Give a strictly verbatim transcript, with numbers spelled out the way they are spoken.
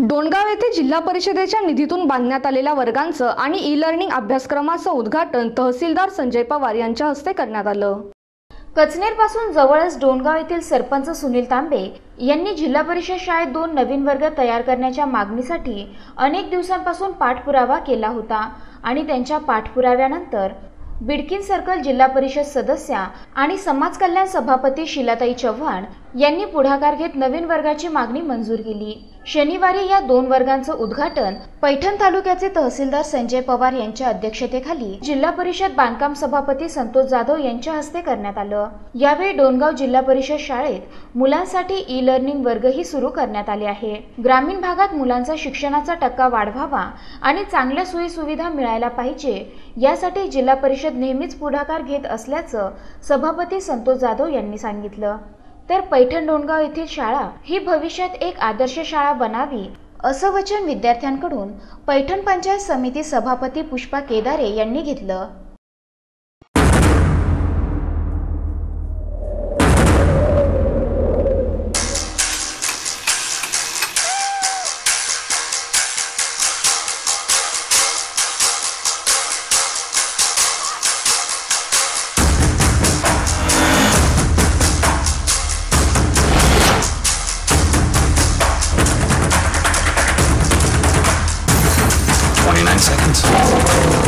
डोणगाव येथे जिल्हा परिषदेच्या निधीतून बांधण्यात आलेल्या वर्गांचं आणि ई लर्निंग अभ्यासक्रमाचं उद्घाटन तहसीलदार संजय पवार यांच्या हस्ते करण्यात आलं। कचनेर पासून जवळच डोणगाव येथील सरपंच सुनील तांबे यांनी जिल्हा परिषद शाळेत दोन नवीन वर्ग तयार करण्याच्या मागणीसाठी अनेक दिवसांपासून पाठपुरावा केला होता आणि त्यांच्या पाठपुराव्यानंतर बिडकीन सर्कल जिल्हा परिषद सदस्या आणि समाज कल्याण सभापती शिलाताई चव्हाण यांनी पुढाकार घेत नवीन वर्गाची मागणी मंजूर केली। शनिवारी या दोन वर्गांचं उद्घाटन पैठण तालुक्याचे तहसीलदार संजय पवार यांच्या अध्यक्षतेखाली जिल्हा परिषद बांधकाम सभापती संतोष जाधव यांच्या हस्ते करण्यात आलं। यावेळी डोणगाव जिल्हा परिषद शाळेत मुलांसाठी ई लर्निंग वर्गही सुरू करण्यात आले आहे। ग्रामीण भागात मुलांचा शिक्षणाचा टक्का वाढवावा आणि चांगल्या सोयी सुविधा मिळायला पाहिजे यासाठी जिल्हा परिषद नेहमीच पुढाकार घेत असल्याचं सभापती संतोष जाधव यांनी सांगितलं। तर पैठण डोणगाव येथील शाळा ही भविष्यात एक आदर्श शाळा बनावी असं वचन विद्यार्थ्यांकडून पैठण पंचायत समिती सभापती पुष्पा केदारे यांनी घेतलं। twenty-nine seconds.